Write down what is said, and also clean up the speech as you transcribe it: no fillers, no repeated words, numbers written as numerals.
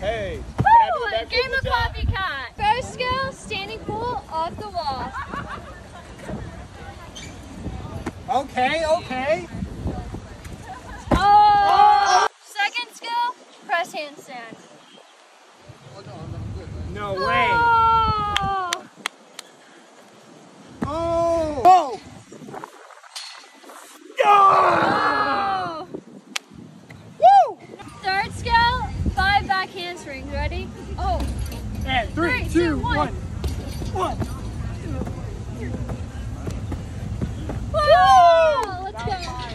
Hey. Woo! Game of copycat. First skill, standing pool off the wall. Okay, okay. Oh! Second skill, press handstand. No way. Oh! Oh! Oh! Oh! Woo! Third skill, 5 back handsprings. Ready? Oh! And 3, 2, 1. 1. Woo! Let's go.